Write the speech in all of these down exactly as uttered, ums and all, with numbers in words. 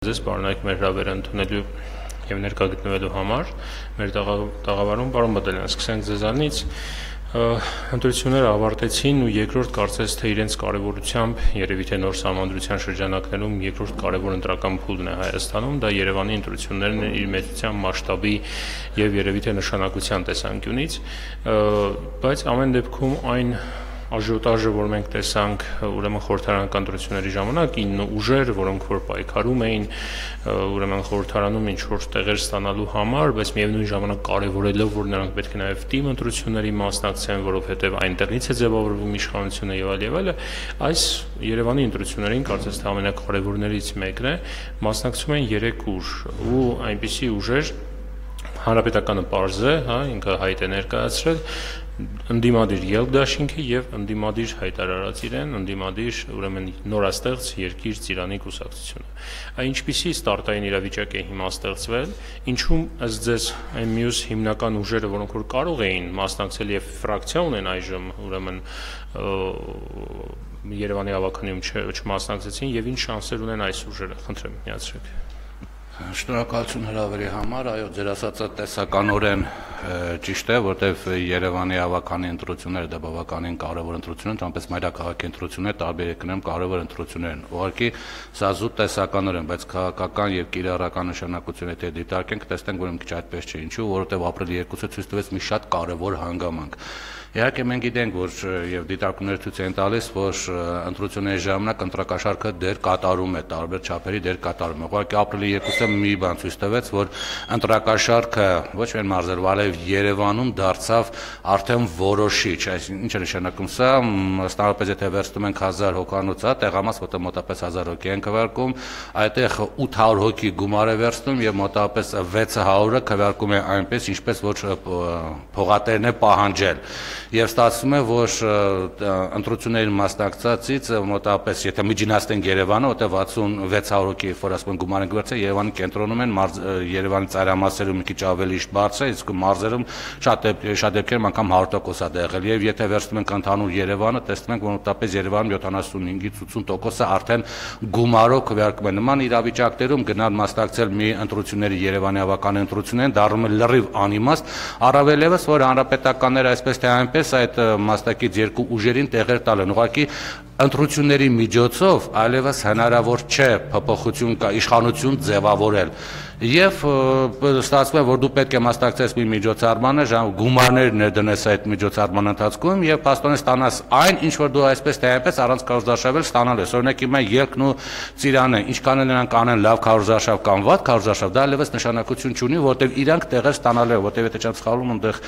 ձեզ բարնայք մեր հրավերը ընդունելու եւ ներկա գտնվելու համար։ Մեր տաղավարում պարոն Բադալյան, սկսենք ձեզանից։ Ընտրությունները ավարտեցին ու երկրորդ կարծես թե իրենց կարևորությամբ երևի թե նոր սահմանադրության շրջանակներում երկրորդ կարևոր ընտրական փուլն է Հայաստանում, դա Երևանի ընտրություններն են իր մեծության մասշտաբի եւ երևի թե նշանակության տեսանկյունից, բայց ամեն դեպքում այն Աժիոտաժը, որ մենք տեսանք ուրեմն խորհրդարանական ընտրությունների ժամանակ, ինը ուժեր, որոնք որ պայքարում էին ուրեմն խորհրդարանում ինչ-որ տեղեր ստանալու համար, բայց միևնույն ժամանակ կարևորելով, որ նրանք պետք է նաև թիմ ընտրությունների մասնակցեն, որովհետև այնտեղից է ձևավորվում իշխանությունը եւ այլ եւ այլը, այս Երևանի ընտրություններին կարծես թե ամենակարևորներից մեկն է, մասնակցում են երեք ուժ ու այնպիսի ուժեր Հանրապետականը պարզ է, հա, ինքը հայտ է ներկայացրել, ընդդիմադիր ելք դաշինքը եւ ընդդիմադիր հայտարարած իրեն, ընդդիմադիր ուրեմն նորաստեղծ երկիր Ծիրանի կուսակցությունը։ Այն ինչպիսի ստարտային իրավիճակ է հիմա ստեղծվել, ինչու ըստ ձեզ այն մյուս հիմնական ուժերը, որոնք որ կարող էին մասնակցել եւ ֆրակցիա ունեն այժմ, ուրեմն Երևանի ավականիում չմասնակցեցին եւ ինչ շանսեր ունեն այս ուժերը, խնդրեմ, միացրեք։ Շնորհակալություն հրավերի համար, այո, ձեր ասածը տեսականորեն ճիշտ է, որտեղ Երևանի ավականի ընտրությունները դա բավականին կարևոր ընտրություն են, այնպես մայրաքաղաքի ընտրությունները տարբեր եկնեմ կարևոր ընտրություններ են։ Ուղղակի սա զուտ տեսականորեն, բայց քաղաքական եւ կիրառական նշանակությունը եթե դիտարկենք, տեսնենք, որ մի քիչ այդպես չէ, ինչու, որովհետեւ ապրիլի երկուսը ցույց տվեց մի շատ կարևոր հանգամանք։ Իհարկե մենք գիտենք, որ եւ դիտարկումները ցույց են տալիս, որ ընտրությունների ժամանակ ընտրակաշառքը դեր կատարում է, տարբեր չափերի դեր կատարում է։ Ուղղակի ապրիլի երկուսը մի բան ցույց տվեց, որ ընտրակաշառքը ոչ միայն մարզերով, այլև Երևանում դարձավ արդեն որոշիչ։ Այս ինչ է նշանակում սա, ստարապես եթե վերցնում ենք հազար հոգանոց, հա, տեղամաս, որտեղ մոտավորապես հազար հոգի են քվեարկում, այդտեղ ութ հարյուր հոգի գումար է վերցնում եւ մոտավորապես վեց հարյուրը քվեարկում է այնպես, ինչպես որ փողատերն է պահանջել։ Եվ ստացվում է, որ ընտրություններին մասնակցածից մոտավորապես, եթե միջինացնենք Երևանը, որտեղ վաթսունվեց հարյուր հոգի, որ ասում են գումար են վերցրել, Երևանի կենտրոնում են, Երևանի ծայրամասերում մի քիչ ավելի բարձր է, իսկ մարզերում շատ շատ դեպքերում անգամ հարյուր տոկոս է եղել։ Եվ եթե վերցնում ենք ընդհանուր Երևանը, տեսնում ենք, որ մոտավորապես Երևանում յոթանասունհինգից ութսուն տոկոսը արդեն գումարով քվեարկում է։ Նման իրավիճակներում գնալ մասնակցել մի ընտրությունների Երևանի ավականի ընտրություններին դառնում է լրիվ անիմաստ, առավել եւս, որ հանրապետականները այսպես թե այնպես այդ մասնակից երկու ուժերին տեղեր տալ են, ուղղակի ընտրությունների միջոցով այլևս հնարավոր չէ փոփոխություն կա իշխանություն ձևավորել եւ ստացվում է որ դու պետք է մասնակցես մի միջոցառմանը գումարներ ներդնես այդ միջոցառման ընթացքում եւ փաստորեն ստանաս այն ինչ որ դու այսպես թե այնպես առանց քարոզարշավել ստանալ ես օրինակ հիմա ելքն ու Ծիրանը ինչքան էլ նրանք անեն լավ քարոզարշավ կամ վատ քարոզարշավ դա այլևս նշանակություն չունի որտեւ իրանք տեղեր ստանալու են որտեւ եթե չեմ սխալվում այնտեղ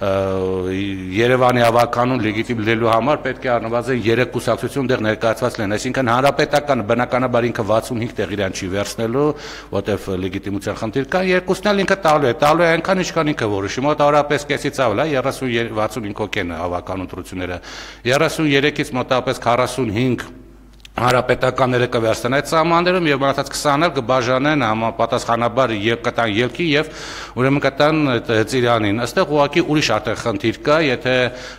Երևանի ավականուն լեգիտիմ լինելու համար պետք է առնվազն երեք կուսակցություն դեռ ներկայացված լինեն այսինքն հանրապետական բնականաբար ինքը վաթսունհինգ տեղ իրան չի վերցնելու որտեվ լեգիտիմության խնդիր կա երկուսն էլ ինքը տալու է տալու է այնքան ինչքան ինքը որոշի մոտավորապես կեսից ավել է երեսուն վաթսունհինգ հոգեն ավական ընտրությունները երեսունյոթից մոտավորապես քառասունհինգ հանրապետականները կվերցնեն այդ սահմաններում եւ մնացած քսանել կբաժանեն համապատասխանաբար եւ կտան ելքի եւ ուրեմն կտան Ծիրանին այստեղ ուղղակի ուրիշ արդեն խնդիր կա եթե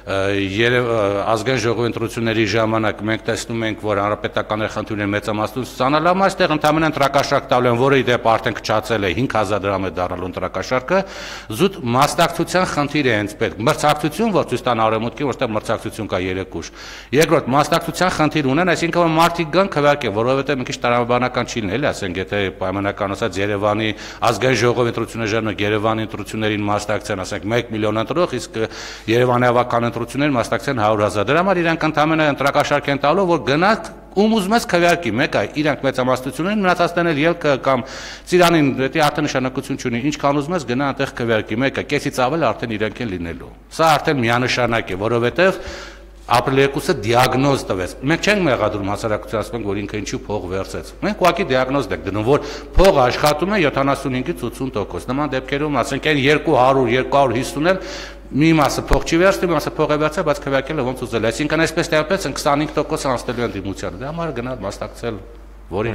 ազգային ժողովի ընտրությունների ժամանակ մենք տեսնում ենք որ հանրապետականները խնդիր են մեծամասնություն ստանալ ամ այստեղ ընդհանրապես ընտրակաշառք տալու են որը իդեպ արդեն քչացել է հինգ հազար դրամ է դառնալու ընտրակաշառքը զուտ մասնակցության խնդիր է հենց պետք մրցակցություն որ ցույց տան արևմուտքի որտեղ մրցակցություն կա երեք ուժ երկրորդ մասնակցության խնդիր ունեն այսինքն մարդիկ գան քվեարկեն, որովհետեւ մի քիչ տրամաբանական չի լինել, ասենք, եթե պայմանական ասած Երևանի ազգային ժողովի ընտրությունների ժամանակ Երևանի ընտրություններին մասնակցեն, ասենք, մեկ միլիոն ընտրող, իսկ Երևանի ավական ընտրություններին մասնակցեն հարյուր հազար։ Դրա համար իրանք ընդհանրապես ընտրակաշառք են տալու, որ գնաք ում ուզում ես քվեարկի, մեկը իրանք մեծամասնություն են, մնացածն էլ ելքը կամ Ծիրանին դա արդեն նշանակություն չունի, ինչքան ուզում ես գնա այնտեղ քվեարկի, մեկը կեսից ավել արդեն իրանք են լինելու։ Սա արդեն միանշանակ է, որովհետեւ ապրիլի երկուսը դիագնոզ տվեց։ Մենք չենք մեղադրում հասարակության ասում որ ինքը ինչու փող վերցեց։ Մենք ուղղակի դիագնոզ ենք դնում, որ փողը աշխատում է յոթանասունհինգից ութսուն տոկոս։ Նման դեպքերում ասենք այն երկու հարյուր երկու հարյուր հիսուն էլ մի մասը փող չի վերցնում, մի մասը փող է վերցել, բայց քվեարկել է ոնց ուզել։ Այսինքն այսպես թե այնպես քսանհինգ տոկոս անցնելու են դիմությանը։ Դա համար գնալ մասնակցել որինչ։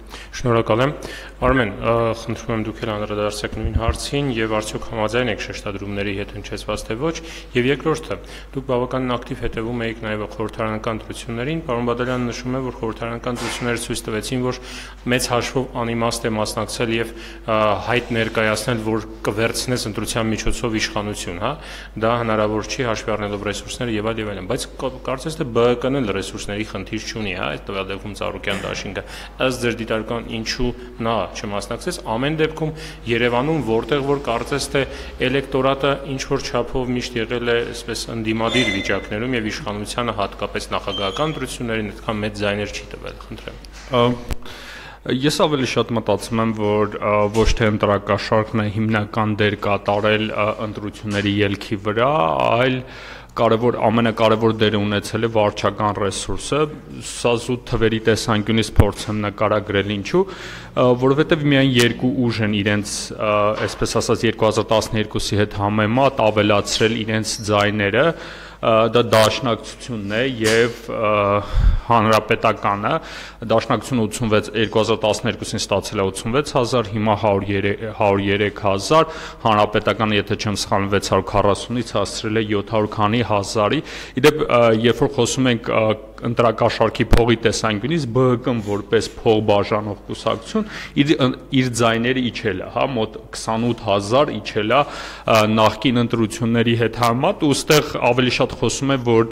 Շնորհակալ եմ։ Արմեն, խնդրում եմ դուք էլ անդրադարձեք նույն հարցին եւ արդյոք համաձայն եք շեշտադրումների հետ հնչեցված թե ոչ, եւ երկրորդը, դուք բավականին ակտիվ հետևում եք նաեւ խորհրդարանական ընտրություններին, պարոն Բադալյանը նշում է, որ խորհրդարանական ընտրությունները ցույց տվեցին, որ մեծ հաշվով անիմաստ է մասնակցել եւ հայտ ներկայացնել, որ կվերցնես ընտրության միջոցով իշխանություն, հա, դա հնարավոր չի հաշվի առնելով ռեսուրսները եւ այլ եւ այլն, բայց կարծես թե B K N-ն ռեսուրսների խնդիր չունի, հա, այդ տվյալ դեպքում Ծառուկյան դաշինքը, ըստ ձեր դիտարկման ինչու նա չմասնակցեց, ամեն դեպքում Երևանում, որտեղ որ կարծես թե էլեկտորատը ինչ որ չափով միշտ եղել է այսպես ընդդիմադիր վիճակներում եւ իշխանությանը հատկապես նախագահական ընտրություններին այդքան մեծ ձայներ չի տվել, խնդրեմ։ Ես ավելի շատ մտածում եմ, որ ոչ թե ընտրակաշարքն է հիմնական դեր կատարել ընտրությունների ելքի վրա, այլ կարևոր ամենակարևոր դերը ունեցել է վարչական ռեսուրսը, սա զուտ թվերի տեսանկյունից փորձեմ նկարագրել ինչու, որովհետև միայն երկու ուժ են իրենց, այսպես ասած երկու հազար տասներկուսի հետ համեմատ ավելացրել իրենց ձայները, դա դաշնակցությունն է եւ հանրապետականը, դաշնակցությունը ութսունվեց երկու հազար տասներկուսին ստացել է ութսունվեց հազար, հիմա հարյուր երեք հազար, հանրապետականը եթե չեմ սխալվում վեց հարյուր քառասունից հասցրել է յոթ հարյուր քանի հազարի, իդեպ երբ որ խոսում ենք ընտրակաշարքի փողի տեսանկյունից B K K-ն որպես փողբաժանող կուսակցություն իր իր ձայները իջել է, հա, մոտ քսանութ հազար իջել է նախկին ընտրությունների հետ համեմատ, ու ստեղ ավելի շատ խոսում է, որ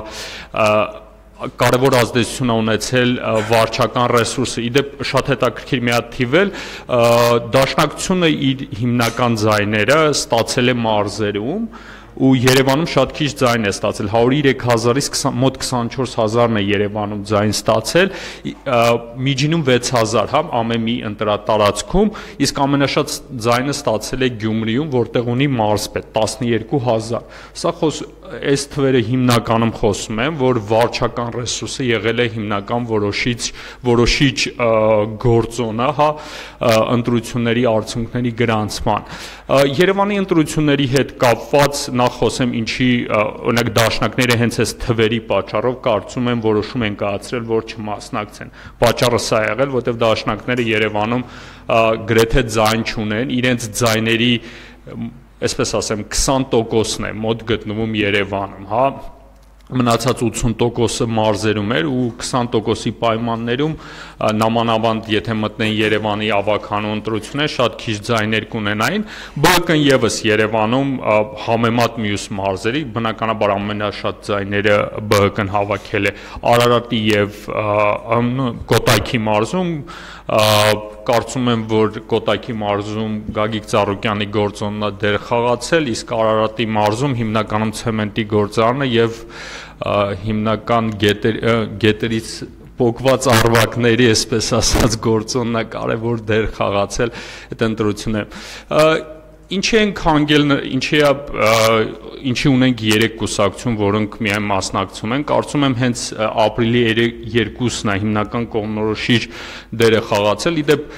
կարևոր ազդեցություն է ունեցել վարչական ռեսուրսը, իդեպ շատ հետաքրքիր մի հատ թիվել, դաշնակցությունը իր հիմնական ձայները ստացել է մարզերում, ու Երևանում շատ քիչ ձայն է ստացել, հարյուր երեք հազարից մոտ քսանչորս հազարն է Երևանում ձայն ստացել, միջինում վեց հազար, հա, ամեն մի ընտրատարածքում, իսկ ամենաշատ ձայնը ստացել է Գյումրիում, որտեղ ունի մարզպետ տասնյոթ հազար, սա խոս այս թվերը հիմնականում խոսում են, որ վարչական ռեսուրսը եղել է հիմնական որոշիչ որոշիչ գործոնը, հա, ընտրությունների արդյունքների գրանցման։ Երևանի ընտրությունների հետ կապված նախ խոսեմ ինչի օրինակ դաշնակները հենց այս թվերի պատճառով կարծում եմ որոշում են կայացրել, որ չմասնակցեն։ Պատճառը սա է եղել, որտեղ դաշնակները Երևանում գրեթե ձայն չունեն, իրենց ձայների այսպես ասեմ քսան տոկոսն է մոտ գտնվում Երևանում, հա, մնացած ութսուն տոկոսը մարզերում էր ու քսան տոկոսի պայմաններում նամանավանդ եթե մտնեն Երևանի ավագանու ընտրություններ շատ քիչ ձայներ կունենային, B K K-ն եւս Երևանում համեմատ մյուս մարզերի բնականաբար ամենաշատ ձայները B K K-ն հավաքել է Արարատի եւ Կոտայքի մարզում, կարծում եմ, որ Կոտայքի մարզում Գագիկ Ծառուկյանի գործոնն է դեր խաղացել, իսկ Արարատի մարզում հիմնականում ցեմենտի գործարանը եւ հիմնական գետերից պոկված արվակների, այսպես ասած, գործոնն է կարևոր դեր խաղացել այդ ընտրությունները։ Ինչի ենք հանգել, ինչի է, ինչի ունենք երեք կուսակցություն, որոնք միայն մասնակցում են, կարծում եմ հենց ապրիլի երկուսն է հիմնական կողմնորոշիչ դերը խաղացել, իդեպ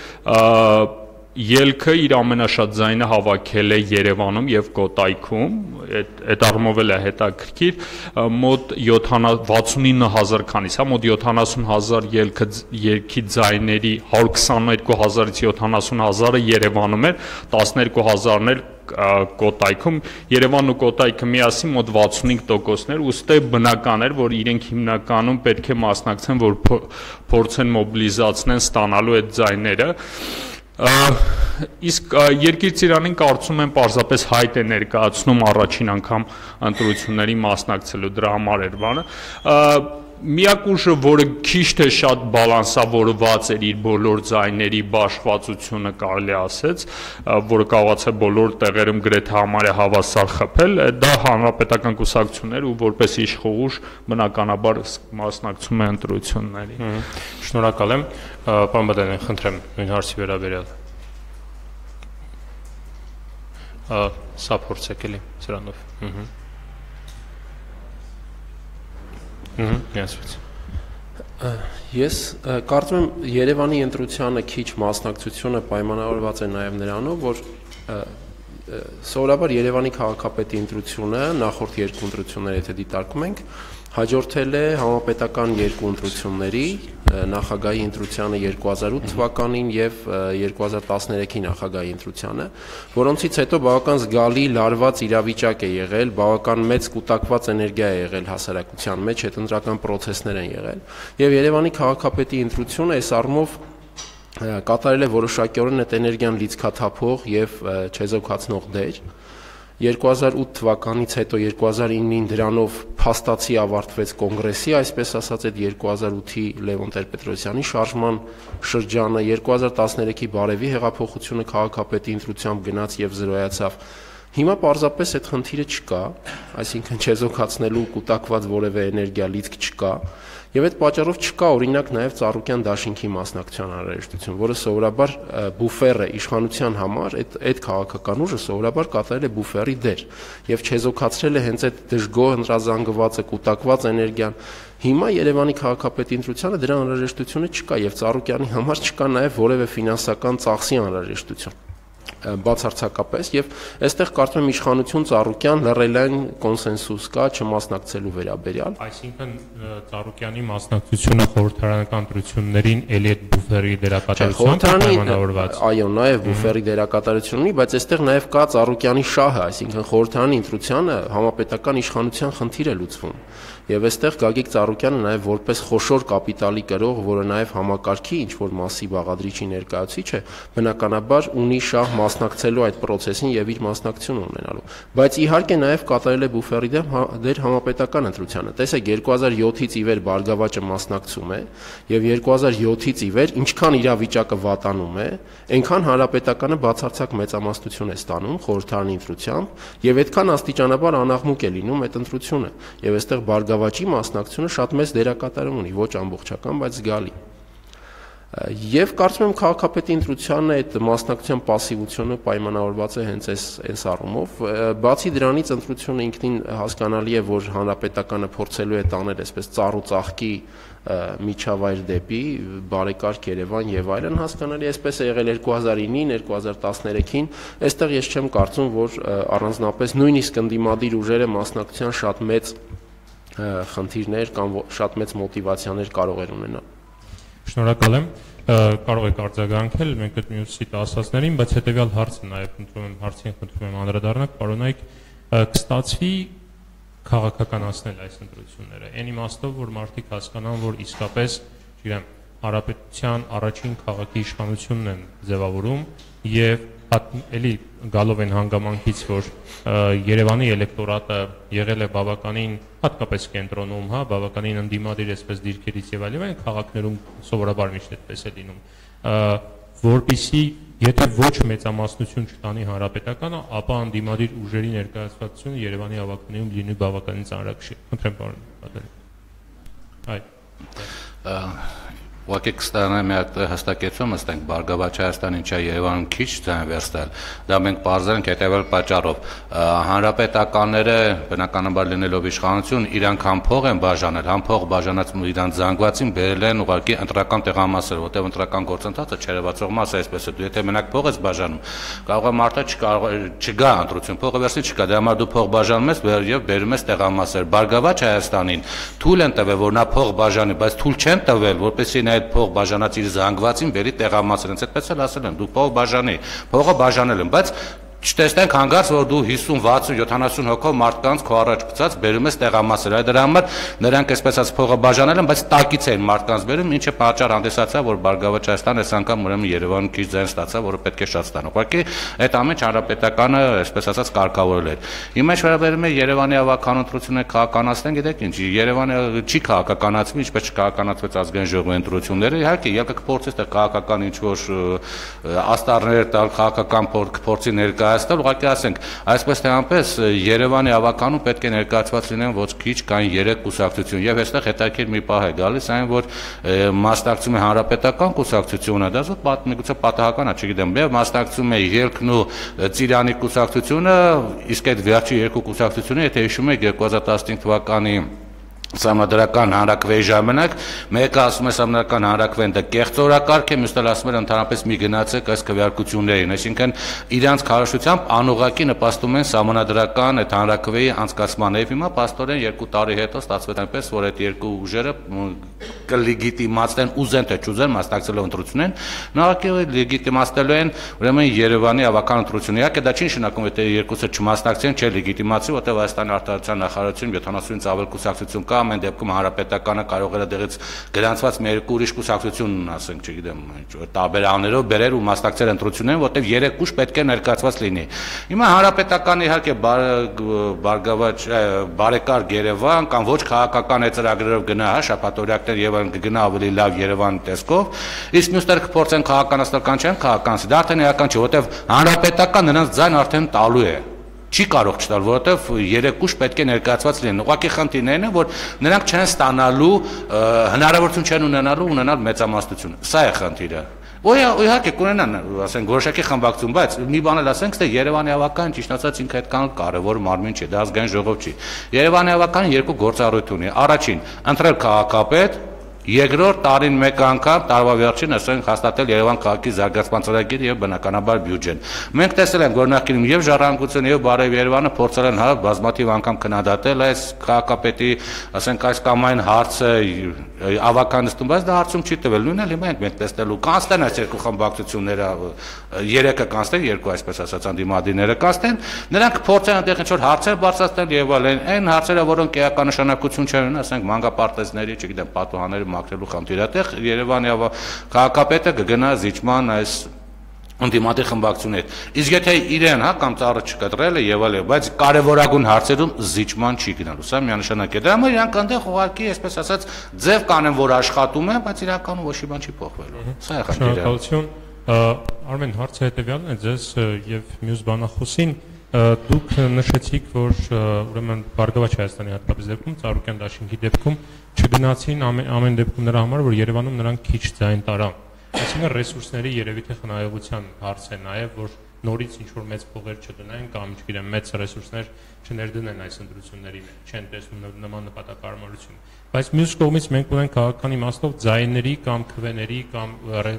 ելքը իր ամենաշատ ձայնը հավաքել է Երևանում եւ Կոտայքում, այդ առումով էլ է հետաքրքիր, մոտ վաթսունինը հազար քանից, հա, մոտ յոթանասուն հազար ելքը երկի ձայների հարյուր քսաներկու հազարից յոթանասուն հազարը Երևանում էր, տասներկու հազարն էր Կոտայքում, Երևանն ու Կոտայքը միասին մոտ վաթսունհինգ տոկոսներ, ուստի բնական էր, որ իրենք հիմնականում պետք է մասնակցեն, որ փորձեն մոբիլիզացնեն ստանալու այդ ձայները։ Իսկ Երկիր Ծիրանին կարծում եմ պարզապես հայտ է ներկայացնում առաջին անգամ ընտրությունների մասնակցելու դրա համար էր բանը։ Միակ ուժը, որը քիչ թե շատ բալանսավորված էր իր բոլոր ձայների բաշխվածությունը կարելի ասեց, որը կարողացավ բոլոր տեղերում գրեթե համարյա հավասար խփել, դա հանրապետական կուսակցությունն էր ու որպես իշխող ուժ բնականաբար մասնակցում է ընտրությունների։ Շնորհակալ եմ, պարոն Բադալյան, խնդրեմ նույն հարցի վերաբերյալ։ Սա փորձեք էլի սրանով։ Ես կարծում եմ Երևանի ընտրությանը քիչ մասնակցությունը պայմանավորված է նաև նրանով, որ սովորաբար Երևանի քաղաքապետի ընտրությունը նախորդ երկու ընտրությունները եթե դիտարկում ենք, Հաջորդել է համապետական երկու ընտրությունների, նախագահի ընտրությանը երկու հազար ութ թվականին եւ երկու հազար տասներեքի նախագահի ընտրությանը, որոնցից հետո բավական զգալի լարված իրավիճակ է եղել, բավական մեծ կուտակված էներգիա է եղել հասարակության մեջ, հետընտրական պրոցեսներ են եղել եւ Երևանի քաղաքապետի ընտրությունը այս առումով կատարել է որոշակիորեն այդ էներգիան լիցքաթափող եւ չեզոքացնող դեր։ երկու հազար ութ թվականից հետո երկու հազար իննին դրանով փաստացի ավարտվեց կոնգրեսի, այսպես ասած այդ երկու հազար ութի Լևոն Տեր-Պետրոսյանի շարժման շրջանը, երկու հազար տասներեքի Բարևի հեղափոխությունը քաղաքապետի ընտրությամբ գնաց եւ զրոյացավ։ Հիմա պարզապես այդ խնդիրը չկա, այսինքն չեզոքացնելու կուտակված որևէ էներգիա լիցք չկա, եւ այդ պատճառով չկա օրինակ նաեւ Ծառուկյան դաշինքի մասնակցության անհրաժեշտություն, որը սովորաբար բուֆեր է իշխանության համար, այդ այդ քաղաքական ուժը սովորաբար կատարել է բուֆերի դեր եւ չեզոքացրել է հենց այդ դժգոհ ընտրազանգվածը կուտակված էներգիան։ Հիմա Երևանի քաղաքապետի ընտրությանը դրա անհրաժեշտությունը չկա եւ Ծառուկյանի համար չկա նաեւ որևէ ֆինանսական ծախսի անհրաժեշտություն բացարձակապես եւ այստեղ կարծում եմ իշխանություն Ծառուկյան լռելային կոնսենսուս կա չմասնակցելու վերաբերյալ։ Այսինքն Ծառուկյանի մասնակցությունը խորհրդարանական ընտրություններին էլի այդ բուֆերի դերակատարությամբ պայմանավորված։ Այո, նաեւ բուֆերի դերակատարություն ունի, բայց այստեղ նաեւ կա Ծառուկյանի շահը, այսինքն խորհրդարանի ընտրությանը համապետական իշխանության խնդիր է լուծվում։ Եվ այստեղ Գագիկ Ծառուկյանը նաև որպես խոշոր կապիտալի կրող, որը նաև համակարգի ինչ որ մասի բաղադրիչի ներկայացուցիչ է, բնականաբար ունի շահ մասնակցելու այդ process-ին եւ իր մասնակցությունը ունենալու։ Բայց իհարկե նաև կատարել է բուֆերի դեր համապետական ընտրությանը։ Տեսեք, երկու հազար յոթից ի վեր Բարգավաճը մասնակցում է եւ երկու հազար յոթից ի վեր ինչքան իրավիճակը վատանում է, այնքան հանրապետականը բացարձակ մեծամասնություն է ստանում խորհրդարանի ընտրությամբ եւ այդքան աստիճանաբար անաղմուկ է լինում այդ ընտրությունը։ Եվ այստեղ Բարգավաճի մասնակցությունը շատ մեծ դերակատարում ունի, ոչ ամբողջական, բայց զգալի։ Եվ կարծում եմ քաղաքապետի ընտրությանն այդ մասնակցության պասիվությունը պայմանավորված է հենց այս այս առումով։ Բացի դրանից ընտրությունը ինքնին հասկանալի է, որ հանրապետականը փորձելու է տանել այսպես ծառու ծաղկի միջավայր դեպի բարեկարգ Երևան եւ այլն, հասկանալի է, այսպես է եղել երկու հազար իննին, երկու հազար տասներեքին, այստեղ ես չեմ կարծում, որ առանձնապես նույնիսկ ընդդիմադիր ուժերը մասնակցության շատ մեծ խնդիրներ կամ շատ մեծ մոտիվացիաներ կարող են ունենալ։ Շնորհակալ եմ, կարող եք արձագանքել մենք այդ մյուսի ասածներին, բայց հետեւյալ հարցը նաև խնդրում եմ հարցին խնդրում եմ անդրադառնալ, պարոնայք կստացվի քաղաքականացնել այս ընտրությունները։ Այն իմաստով, որ մարդիկ հասկանան, որ իսկապես, չգիտեմ, հանրապետության առաջին քաղաքի իշխանությունն են ձևավորում եւ էլի գալով են հանգամանքից, որ Երևանի էլեկտորատը եղել է բավականին հատկապես կենտրոնում, հա, բավականին ընդդիմադիր այսպես դիրքերից եւ այլն, այն քաղաքներում սովորաբար միշտ այդպես է լինում, որպիսի եթե ոչ մեծամասնություն չտանի հանրապետականը, ապա ընդդիմադիր ուժերի ներկայացվածությունը Երևանի հավաքանիում լինի բավականին ծանրակշիռ։ Խնդրեմ, պարոն Պատերին։ Այ Ուղղակի կստանանք մի հատ հստակեցում, ըստենք Բարգավաճ Հայաստան ինչա Երևանում քիչ ձայն վերստալ, դա մենք պարզենք հետևյալ պատճառով։ Հանրապետականները բնականաբար լինելով իշխանություն, իրանք համ փող են բաժանել, համ փող բաժանած իրանք զանգվածին բերել են ուղղակի ընտրական տեղամասեր, որտեղ ընտրական գործընթացը չերևացող մաս է, այսպես է, դու եթե մենակ փող ես բաժանում, կարող է մարդը չկարող չգա ընտրություն, փողը վերցնի չկա, դրա համար դու փող բաժանում ես եւ բերում ես տեղամասեր։ Բարգավաճ Հայաստանին թույլ են տվել, որ նա փող բաժանի, բայց թույլ չեն տվել, որպեսզի այդ փող բաժանած իր զանգվածին բերի տեղամասեր, հենց այդպես էլ ասել են, դու փող բաժանի, փողը բաժանել են, բայց չտեսնենք հանգած, որ դու հիսուն, վաթսուն, յոթանասուն հոգով մարդկանց քո առաջ գցած բերում ես տեղամասեր, այդ դրա համար նրանք այսպես ասած փողը բաժանել են, բայց տակից են մարդկանց բերում, ինչը պատճառ հանդիսացավ, որ Բարգավաճ Հայաստան այս անգամ ուրեմն Երևանում քիչ ձայն ստացավ, որը պետք է շատ ստանա։ Ուղղակի այդ ամեն ինչ հանրապետականը այսպես ասած կարգավորել էր։ Հիմա ինչ վերաբերում է Երևանի հավաքան ընտրությունը քաղաքականացնեն, գիտեք ինչ, Երևանը չի քաղաքականացվի, ինչպես չքաղաքականացվեց ազգային ժողովի ընտրությունները, իհարկե եկեք փորձես թե քաղաքական ինչ որ աստառներ տալ, քաղաքական փորձի ներկա Այստեղ ուղղակի ասենք, այսպես թե այնպես Երևանի հավաքանում պետք է ներկայացված լինեն ոչ քիչ կան երեք կուսակցություն եւ այստեղ հետաքրքիր մի պահ է գալիս այն որ մասնակցում է հանրապետական կուսակցությունը, դա զուտ միգուցե պատահական է, չգիտեմ, եւ մասնակցում է Ելքն ու Ծիրանի կուսակցությունը, իսկ այդ վերջի երկու կուսակցությունը, եթե հիշում եք երկու հազար տասնհինգ թվականի Սահմանադրական հանրակրվեի ժամանակ մեկը ասում է սահմանադրական հանրակրվեն դա կեղծ օրակարգ է, մյուսը ասում է ընդհանրապես մի գնացեք այս քվեարկություններին, այսինքն իրանց քարոշությամբ անուղղակի նպաստում են սահմանադրական այդ հանրակրվեի անցկացման եւ հիմա պաստորեն երկու տարի հետո ստացվել այնպես, որ այդ երկու ուժերը կլեգիտիմացնեն ուզեն թե չուզեն մասնակցելու ընտրություններին, նահանգի լեգիտիմացնելու են ուրեմն Երևանի ավական ընտրությունը։ Իհարկե դա չի նշանակում, որ երկուսը չմասնակցեն, չէ լեգիտիմացի, որտեղ Հայաստանի արտադրության նախարարությունը յոթանասունից ավել կուսակցություն կա, ամեն դեպքում հանրապետականը կարող է դեղից գրանցված մի երկու ուրիշ կուսակցություն, ասենք, չգիտեմ, տարբերաններով բերեր ու մասնակցել ընտրություններին, որտեղ երեք ուժ պետք է ներկայացված լինի։ Հիմա հանրապետականը իհարկե բարգավաճ բարեկարգ Երևան կամ ոչ քաղաքական ծրագրերով գնա, շաբաթօրյակներ եւ կգնա ավելի լավ Երևան տեսքով, իսկ մյուսները կփորձեն քաղաքականացնել չեն քաղաքականացի, դա արդեն էական չէ, որտեղ հանրապետական նրանց ձայն արդեն տալու է։ Չի կարող չտալ, որովհետև երեք ուժ պետք է ներկայացված լինեն։ Ուղղակի խնդիրներն են, որ նրանք չեն ստանալու հնարավորություն չեն ունենալու ունենալ մեծամասնություն։ Սա է խնդիրը։ Իհարկե կունենան, ասենք, որոշակի խմբակցություն, բայց մի բան էլ ասենք, թե Երևանի ավականն ճիշտ ասած ինքը այդքան կարևոր մարմին չի, դա ազգային ժողով չի։ Երևանի ավականը երկու գործառույթ ունի։ Առաջին, ընտրել քաղաքապետ, երկրորդ տարին մեկ անգամ տարվա վերջին ասենք հաստատել Երևան քաղաքի զարգացման ծրագիր եւ բնականաբար բյուջեն։ Մենք տեսել ենք, որ նախկինում եւ Ժառանգությունը եւ Բարև Երևանը փորձել են հա բազմաթիվ անգամ քննադատել այս քաղաքապետի, ասենք, այս կամ այն հարցը ավականստում, բայց դա հարցում չի տվել։ Նույնն էլ հիմա ենք մենք տեսնելու կանցնեն այս երկու խմբակցությունները, երեքը կանցնեն, երկու այսպես ասած անդիմադիրները կանցնեն, նրանք փորձեն այնտեղ ինչ-որ հարցեր բարձրացնել եւ այլն, այն հարցերը, որոնք էական նշանակություն չեն, ասենք, մանկապարտեզների, չգիտեմ, պատուհանների մաքրելու խնդիրատեղ Երևանի քաղաքապետը կգնա զիջման այս ընդդիմադիր խմբակցությունների հետ։ Իսկ եթե իրեն, հա, կամ ծառը չկտրել է եւ այլն, բայց կարևորագույն հարցերում զիջման չի գնալու, սա միանշանակ է։ Դրա համար իրանք այնտեղ ուղղակի, այսպես ասած, ձև կանեն, որ աշխատում են, բայց իրականում ոչ մի բան չի փոխվելու։ Սա է խնդիրը։ Շնորհակալություն։ Արմեն, հարցը հետեւյալն է ձեզ եւ մյուս բանախոսին։ Դուք նշեցիք, որ ուրեմն Բարգավաճ Հայաստանի հատկապես դեպքում, Ծառուկյան դաշինքի դեպքում չգնացին ամեն դեպքում նրա համար, որ Երևանում նրանք քիչ ձայն տարան։ Այսինքն ռեսուրսների երևի թե խնայողության հարց է նաև, որ նորից ինչ-որ մեծ փողեր չդնեն կամ չգիտեմ մեծ ռեսուրսներ չներդնեն այս ընտրությունների մեջ, չեն տեսնում նման նպատակարարություն։ Բայց մյուս կողմից մենք ունենք քաղաքական իմաստով ձայների կամ քվեների կամ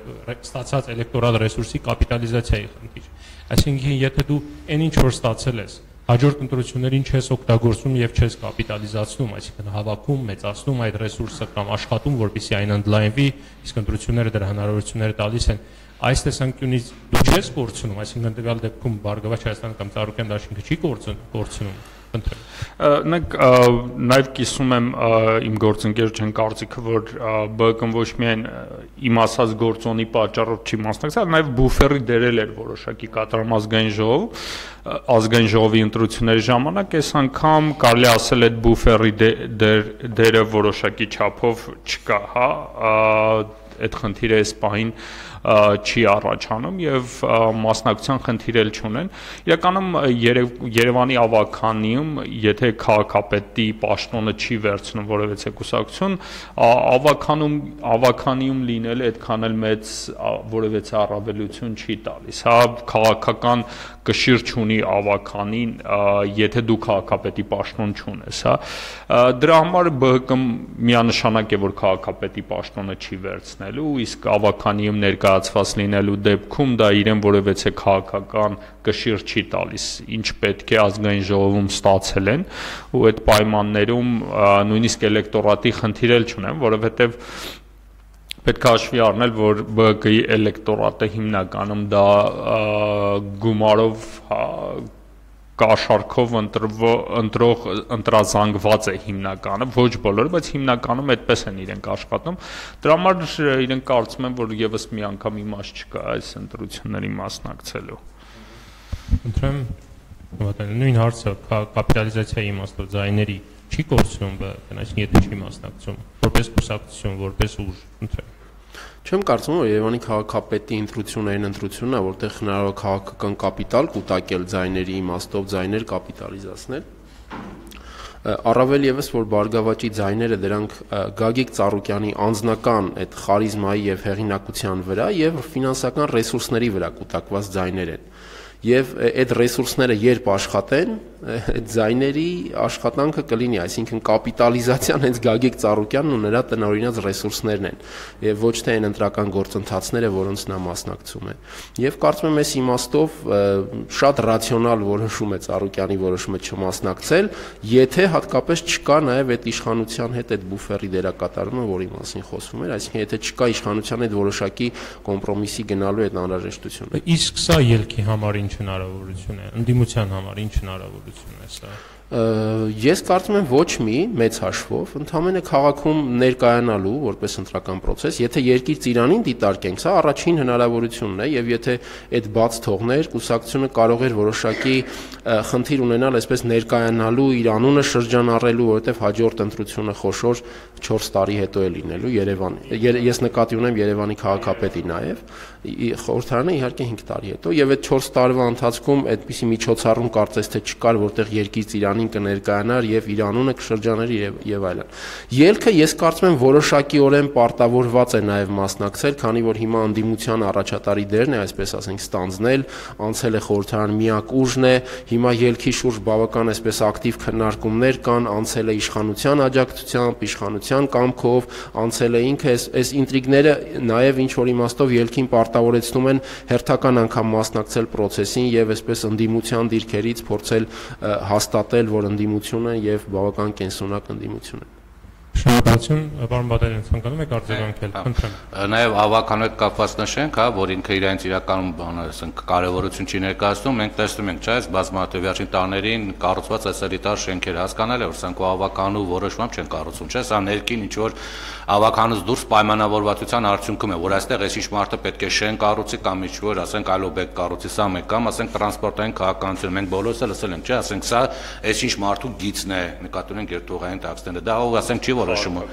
ստացած էլեկտորալ ռեսուրսի կապիտալիզացիայի խնդիր։ Այսինքն, եթե դու այն ինչ որ ստացել ես, հաջորդ ընտրություններին չես օգտագործում եւ չես կապիտալիզացնում, այսինքն հավաքում, մեծացնում այդ ռեսուրսը կամ աշխատում, որպեսզի այն ընդլայնվի, իսկ ընտրությունները դրա հնարավորությունները տալիս են, այս տեսանկյունից դու չես կորցնում, այսինքն տվյալ դեպքում Բարգավաճ Հայաստանը կամ Ծառուկյան դաշինքը չի կորցնում։ Նենք նաև կիսում եմ իմ գործընկեր չեն կարծիքը, որ ԲՀԿ-ն ոչ միայն իմ ասած գործոնի պատճառով չի մասնակցել, նաև բուֆերի դերել էր որոշակի կատարում ազգային ժողով, ազգային ժողովի ընտրությունների ժամանակ, այս անգամ կարելի ասել այդ բուֆերի դերը որոշակի չափով չկա, հա, այդ խնդիրը այս պահին չի առաջանում եւ մասնակցության խնդիր էլ չունեն։ Իրականում Երևանի ավականիում, եթե քաղաքապետի պաշտոնը չի վերցնում որևէ կուսակցություն, ավականում ավականիում լինելը այդքան էլ մեծ որևէ առավելություն չի տալիս։ Հա, քաղաքական կշիռ չունի ավականին, եթե դու քաղաքապետի պաշտոն չունես, հա։ Դրա համար ԲՀԿ-ն միանշանակ է, որ քաղաքապետի պաշտոնը չի վերցնելու, իսկ ավականիում ներկայացված լինելու դեպքում դա իրեն որևէ քաղաքական կշիռ չի տալիս, ինչ պետք է ազգային ժողովում ստացել են, ու այդ պայմաններում նույնիսկ էլեկտորատի խնդիր էլ չունեն, որովհետև պետք է հաշվի առնել, որ ԲՀԿ-ի էլեկտորատը հիմնականում դա գումարով կաշառքով ընտրող ընտրազանգված է հիմնականը, ոչ բոլորը, բայց հիմնականում այդպես են իրենք աշխատում։ Դրա համար իրենք կարծում են, որ եւս մի անգամ իմաստ չկա այս ընտրությունների մասնակցելու։ Ընտրեմ, նույն հարցը կապիտալիզացիայի իմաստով ձայների չի կորցնում ԲՀԿ-ն, այսինքն եթե չի մասնակցում, որպես կուսակցություն, որպես ուժ, ընտրեմ։ Չեմ կարծում, որ Երևանի քաղաքապետի ընտրությունն ընտրությունն է, որտեղ հնարավոր է քաղաքական կապիտալ կուտակել ձայների իմաստով, ձայներ կապիտալիզացնել։ Առավել եւս, որ Բարգավաճի ձայները դրանք Գագիկ Ծառուկյանի անձնական այդ խարիզմայի եւ հեղինակության վրա եւ ֆինանսական ռեսուրսների վրա կուտակված ձայներ են։ եւ այդ ռեսուրսները երբ աշխատեն, այդ ձայների աշխատանքը կլինի, այսինքն կապիտալիզացիան հենց Գագիկ Ծառուկյանն ու նրա տնօրինած ռեսուրսներն են եւ ոչ թե այն ընտրական գործընթացները, որոնց նա մասնակցում է։ Եվ կարծում եմ, այս իմաստով շատ ռացիոնալ որոշում է Ծառուկյանի որոշումը չմասնակցել, եթե հատկապես չկա նաեւ այդ իշխանության հետ այդ բուֆերի դերակատարումը, որի մասին խոսվում էր, այսինքն եթե չկա իշխանության հետ որոշակի կոմպրոմիսի գնալու այդ անհրաժեշտությունը։ Իսկ սա ելքի համար ինչ հնարավորություն է, ընդդիմության համար ինչ հնարավորություն է սա։ Ես կարծում եմ ոչ մի մեծ հաշվով, ընդհանրապես քաղաքում ներկայանալու որպես ընտրական process, եթե երկիր ծիրանին դիտարկենք, սա առաջին հնարավորությունն է եւ եթե այդ բաց թողներ, կուսակցությունը կարող էր որոշակի խնդիր ունենալ այսպես ներկայանալու, իր անունը շրջանառելու, որովհետեւ հաջորդ ընտրությունը խոշոր չորս տարի հետո է լինելու Երևան։ Ես նկատի ունեմ Երևանի քաղաքապետի նաեւ, խորհրդարանը իհարկե հինգ տարի հետո եւ այդ չորս տարվա ընթացքում այդպիսի միջոցառում կարծես թե չկար, որտեղ երկիր ծիրանին կներկայանար եւ իր անունը կշրջաների եւ եւ այլն։ Ելքը ես կարծում եմ որոշակիորեն պարտավորված է նաեւ մասնակցել, քանի որ հիմա անդիմության առաջատարի դերն է, այսպես ասենք, ստանձնել, անցել է խորհրդարան միակ ուժն է, հիմա ելքի շուրջ բավական այսպես ակտիվ քննարկումներ կան, անցել է իշխանության աջակցությամբ, իշխանության կամքով, անցել է ինքը այս այս ինտրիգները նաեւ ինչ որ իմաստով ելքին պարտավորեցնում են հերթական անգամ մասնակցել process-ին եւ այսպես անդիմության դիրքերից փորձել հաստատել, որ ընդդիմությունը եւ բավական կենսունակ ընդդիմություն է։ Շնորհակալություն, պարոն Բադալյան, ցանկանում եք արձագանքել, խնդրեմ։ Նաև ավականու հետ կապված նշենք, հա, որ ինքը իրենց իրականում բանը, ասենք, կարևորություն չի ներկայացնում, մենք տեսնում ենք, չէ՞, այս բազմաթիվ վերջին տարիներին կառուցված այս էլիտար շենքերը հասկանալ է, որ սրանք ավականու որոշմամբ չեն կառուցում, չէ՞, սա ներքին ինչ որ ավականուց դուրս պայմանավորվածության արդյունքում է, որ այստեղ այս ինչ մարդը պետք է շենք կառուցի կամ ինչ որ, ասենք, այլոբեկ կառուցի, սա մեկ կամ, ասենք, տրանսպորտային քաղաքականություն, մենք բոլորս էլ լսել ենք, չէ՞, ասենք, սա այս ինչ մարդու գիծն է, նկատի ունենք երթուղային տաքսները, դա ով ասենք չի որոշումը։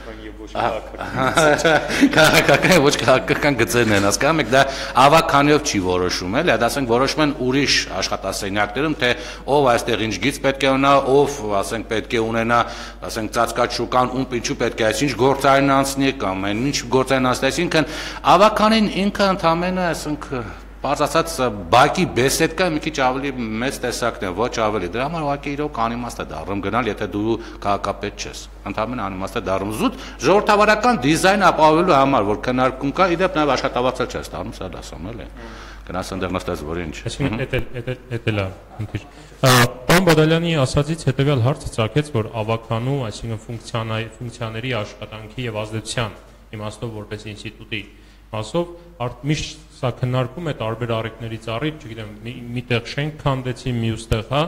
Քաղաքական ոչ քաղաքական գծերն են, հասկանում եք, դա ավականիով չի որոշում, էլի, դա ասենք որոշում են ուրիշ աշխատասենյակներում, թե ով այստեղ ինչ գիծ պետք է ունենա, ով, ասենք, պետք է ունենա, ասենք, ծածկած շուկան, ում ինչու պետք է այսինչ գործարան անցնի կամ այն ինչ գործարան անցնի, այսինքն ավականին ինքը ընդհանրապես, ասենք, Պարզ ասած բակի բեսեդկա մի քիչ ավելի մեծ տեսակն է, ոչ ավելի։ Դրա համար ուղղակի իրոք անիմաստ է դառնում գնալ, եթե դու քաղաքապետ չես։ Ընդհանրապես անիմաստ է դառնում զուտ ժողովրդավարական դիզայն ապահովելու համար, որ քննարկում կա, իդեպ նաև աշխատավարձ չես դառնում, սա դասում էլ է։ Գնաս այնտեղ նստած որ ինչ։ Այսինքն էդ էլ է խնդիր։ Պարոն Բադալյանի ասածից հետեւյալ հարցը ծագեց, որ ավականու, այսինքն ֆունկցիաների աշխատանքի եւ ազդեցության իմաստով որպես ինստիտուտի մասով միշտ սա քննարկում է տարբեր առիթներից առիթ, չգիտեմ, միտեղ շենք քանդեցին, մյուստեղ, հա,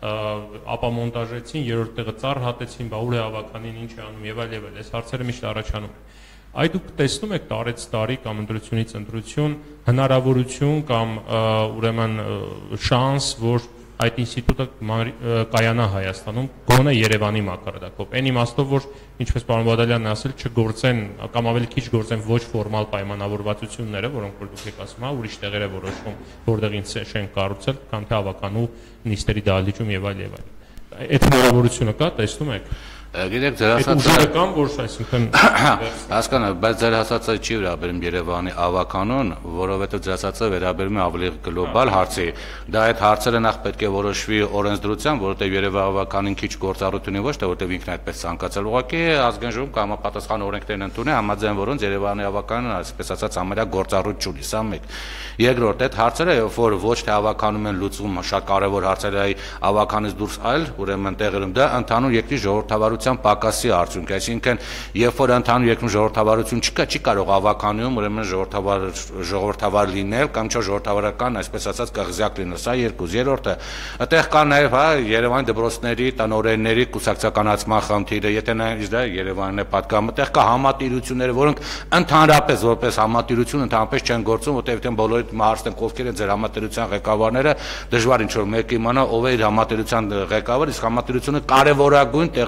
ապա մոնտաժեցին, երրորդ տեղը ծառ հատեցին, բա ուր է ավականին, ինչ է անում եւ այլ եւ այլ, այս հարցերը միշտ առաջանում են։ Այդ դուք տեսնում եք տարեց տարի կամ ընտրությունից ընտրություն հնարավորություն կամ ուրեմն շանս, որ այդ ինստիտուտը կայանա Հայաստանում, գոնե Երևանի մակարդակով։ Այն իմաստով, որ ինչպես պարոն Բադալյանն ասել, չգործեն կամ ավելի քիչ գործեն ոչ ֆորմալ պայմանավորվածությունները, որոնք որ դուք եք ասում, հա, ուրիշ տեղեր է որոշվում, որտեղին շենք կառուցել, քան թե ավականու նիստերի դահլիճում եւ այլ եւ այլ։ Այդ հնարավորությունը կա, տեսնում եք։ Գիտեք, ձեր ասածը կամ որ այսինքն հասկանա, բայց ձեր ասածը չի վերաբերում Երևանի ավականուն, որովհետև ձեր ասածը վերաբերում է ավելի գլոբալ հարցի։ Դա այդ հարցերը նախ պետք է որոշվի օրենսդրությամբ, որովհետև Երևանի ավականին քիչ գործառույթ ունի, ոչ թե որովհետև ինքն այդպես ցանկացել, ուղղակի ազգային ժողովում կամ համապատասխան օրենքներն ընդունի, համաձայն որոնց Երևանի ավականն այսպես ասած ամենա գործառույթ չունի, սա մեկ։ Երկրորդ, այդ հարցերը, որ ոչ թե ավականում են լուծվում, շատ կարևոր հարցեր է ավականից դուրս այլ, ուրեմն տեղերում դա ընդհանուր երկրի ժողովրդավարության պակասի արդյունք, այսինքն երբ որ ընդհանուր երկրում ժողովրդավարություն չկա, չի կարող ավականիում ուրեմն ժողովրդավար ժողովրդավար լինել կամ չէ ժողովրդավարական, այսպես ասած, կղզյակ լինել, սա երկու։ Երրորդը, այդտեղ կա նաև, հա, Երևանի դպրոցների, տնօրենների կուսակցականացման խնդիրը, եթե նայես դա Երևանն է պատկանում, այդտեղ կա համատիրությունները, որոնք ընդհանրապես որպես համատիրություն ընդհանրապես չեն գործում, որտեղ դեն բոլորի հարցնենք ովքեր են ձեր համատիրության ղեկավարները, դժվար ինչ որ մեկը իմանա ով է իր համատիրության ղեկավար, իսկ համատիրությունը կարևորագույն տեղական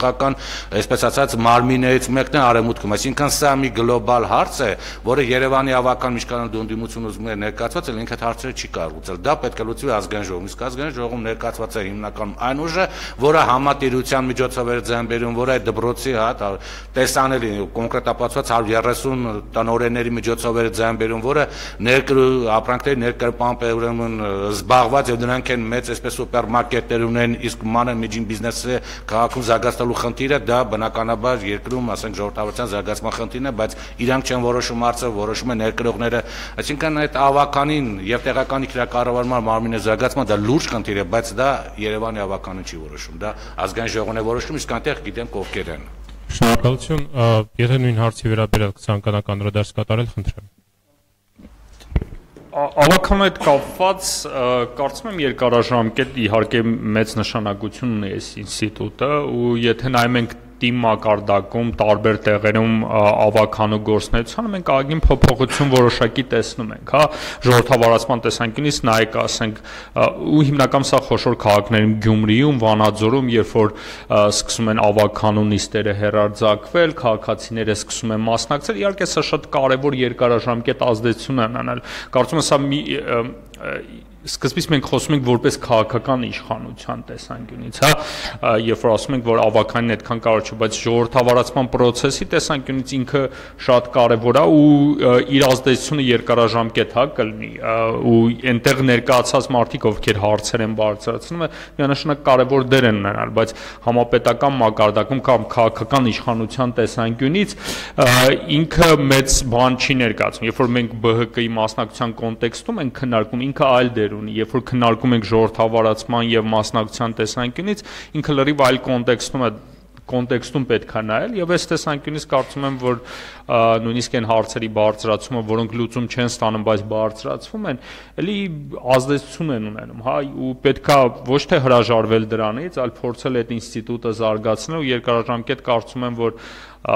այսպես ասած մարմիններից մեկն է արևմուտքում, այսինքն սա մի գլոբալ հարց է, որը Երևանի ավական միջկանոն ընդդիմություն ուզում է ներկայացված, էլ ինքը հարցերը չի կարող լուծել։ Դա պետք է լուծվի ազգային ժողովում, իսկ ազգային ժողովում ներկայացված է հիմնականում այն ուժը, որը համատիրության միջոցով էր ձայն բերում, որ այդ դպրոցի հա տեսանելի կոնկրետ ապացված հարյուր երեսուն տնօրենների միջոցով էր ձայն բերում, որը ներկրու ապրանքների ներկրպամբ է ուրեմն զբաղված եւ նրանք են մեծ այսպես սուպերմարկետներ ունեն, իսկ մանր միջին բիզնեսը քաղաքում զարգացնելու խնդիրը դա բնականաբար երկրում, ասենք ժողովրդավարության զարգացման խնդիրն է, բայց իրանք չեն որոշում հարցը, որոշում են ներկրողները, այսինքն այդ ավականին եւ տեղական ինքնակառավարման մարմինի զարգացման դա լուրջ խնդիր է, բայց դա Երևանի ավականը չի որոշում, դա ազգային ժողովն է որոշում, իսկ այնտեղ գիտենք ովքեր են։ Շնորհակալություն, եթե նույն հարցի վերաբերյալ կցանկանաք անդրադարձ կատարել, խնդրեմ։ Ավականն հետ կապված կարծում եմ երկարաժամկետ իհարկե մեծ նշանակություն ունի այս ինստիտուտը ու եթե նայում ենք թիմ մակարդակում տարբեր տեղերում ավականու գործունեությանը մենք ագին փոփոխություն որոշակի տեսնում ենք, հա, ժողովրդավարացման տեսանկյունից նայեք, ասենք, ու հիմնական սա խոշոր քաղաքներում Գյումրիում, Վանաձորում, երբ որ սկսում են ավականու նիստերը հերարձակվել, քաղաքացիները սկսում են մասնակցել, իհարկե սա շատ կարևոր երկարաժամկետ ազդեցություն է ունենալ։ Կարծում եմ սա մի սկզբից մենք խոսում ենք որպես քաղաքական իշխանության տեսանկյունից, հա, երբ որ ասում ենք որ ավականին այդքան կարևոր չէ, բայց ժողովրդավարացման process-ի տեսանկյունից ինքը շատ կարևոր է ու իր ազդեցությունը երկարաժամկետ հա կլինի ու այնտեղ ներկայացած մարդիկ ովքեր հարցեր են բարձրացնում են միանշանակ կարևոր դեր են ունենալ, բայց համապետական մակարդակում կամ քաղաքական իշխանության տեսանկյունից ինքը մեծ բան չի ներկայացնում, երբ որ մենք B H K-ի մասնակցության կոնտեքստում ենք քննարկում, ինքը այլ դեր ունի, երբ որ քննարկում ենք ժողովրդավարացման եւ մասնակցության տեսանկյունից, ինքը լրիվ այլ կոնտեքստում է կոնտեքստում պետք է նայել եւ այս տեսանկյունից կարծում եմ որ նույնիսկ այն հարցերի բարձրացումը, որոնք լուծում չեն ստանում, բայց բարձրացվում են, էլի ազդեցություն են ունենում, հա, ու պետքա ոչ թե հրաժարվել դրանից, այլ փորձել այդ ինստիտուտը զարգացնել ու երկարաժամկետ կարծում եմ որ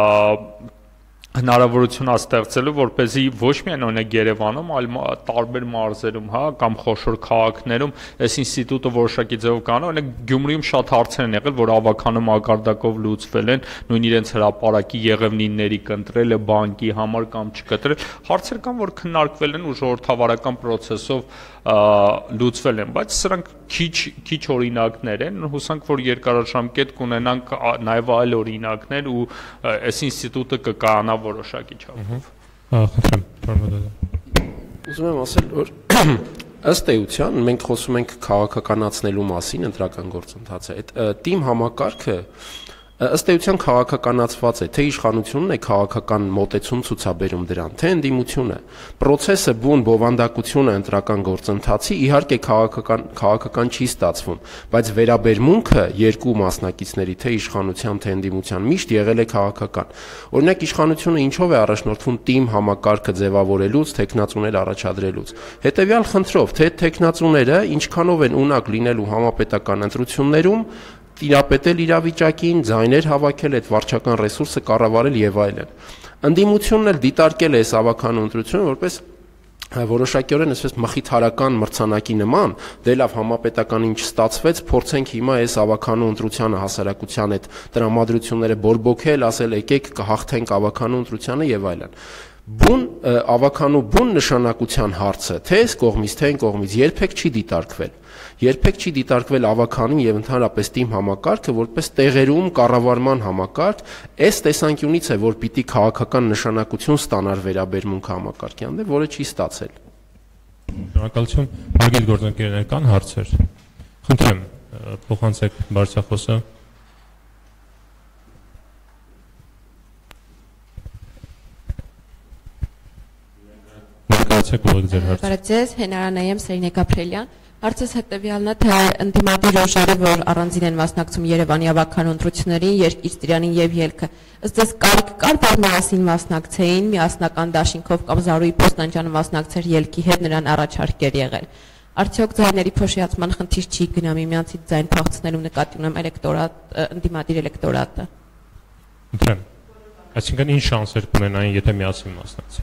հնարավորություն ստեղծելու, որպեսզի ոչ միայն օրինակ Երևանում, այլ տարբեր մարզերում, հա, կամ խոշոր քաղաքներում այս ինստիտուտը որոշակի ձևով կանա, օրինակ Գյումրիում շատ հարցեր են եղել, որ ավականու մակարդակով լուծվել են, նույն իրենց հրապարակի եղևնիների կընտրելը, բանկի համար կամ չկտրել, հարցեր կան, որ քննարկվել են ու ժողովրդավարական process-ով լուծվել են, բայց սրանք քիչ քիչ օրինակներ են, հուսանք որ երկարաժամկետ կունենանք նաև այլ օրինակներ ու այս ինստիտուտը կկայանա որոշակի չափով։ Խնդրեմ, Պարմադալյան։ Ուզում եմ ասել, որ ըստ էության մենք խոսում ենք քաղաքականացնելու մասին ընտրական գործընթացը։ Այդ թիմ համակարգը ըստ էության քաղաքականացված է, թե իշխանությունն է քաղաքական մոտեցում ցուցաբերում դրան, թե ընդդիմությունը։ Պրոցեսը բուն բովանդակությունը ընտրական գործընթացի իհարկե քաղաքական քաղաքական չի ստացվում, բայց վերաբերմունքը երկու մասնակիցների, թե իշխանության, թե ընդդիմության միշտ եղել է քաղաքական։ Օրինակ իշխանությունը ինչով է առաջնորդվում թիմ համակարգը ձևավորելուց, տեխնացուներ առաջադրելուց։ Հետևյալ խնդրով, թե տեխնացուները ինչքանով են ունակ լինելու համապետական ընտրություններում տիրապետել իրավիճակին, ձայներ հավաքել, այդ վարչական ռեսուրսը կառավարել եւ այլն։ Ընդդիմությունն էլ դիտարկել է այս ավականու ընտրությունը որպես որոշակիորեն այսպես մխիթարական մրցանակի նման, դե լավ համապետականին չստացվեց, փորձենք հիմա այս ավականու ընտրությանը հասարակության այդ տրամադրությունները բորբոքել, ասել եկեք կհաղթենք ավականու ընտրությանը եւ այլն։ Բուն ավականու բուն նշանակության հարցը, թե այս կողմից, թե այն կողմից երբեք չի դիտարկվել։ Երբեք չի դիտարկվել ավականին եւ ընդհանրապես թիմ համակարգը որպես տեղերում կառավարման համակարգ, այս տեսանկյունից է, որ պիտի քաղաքական նշանակություն ստանար վերաբերմունք համակարգյան, որը չի ստացել։ Շնորհակալություն, հարգելի գործընկերներ, կան հարցեր։ Խնդրեմ, փոխանցեք բարձրախոսը։ Բարև, Հենարանայեմ Սերինե Գաբրելյան։ Հարցս հետևյալն է, թե ընդդիմադիր ուժերը, որ առանձին են մասնակցում Երևանի ավականու ընտրություններին, Երկիր Ծիրանին եւ ելքը, ըստ ձեզ կարիք կար, որ միասին մասնակցեին, միասնական դաշինքով կամ Զարուհի Պոստանջյանը մասնակցեր ելքի հետ, նրան առաջարկեր եղել։ Արդյոք ձայների փոշիացման խնդիր չի գնա միմյանցից ձայն փախցնելու նկատի ունեմ էլեկտորատ, ընդդիմադիր էլեկտորատը։ Ընտրեմ։ Այսինքն ինչ շանսեր կունենային, եթե միասին մասնակցեին։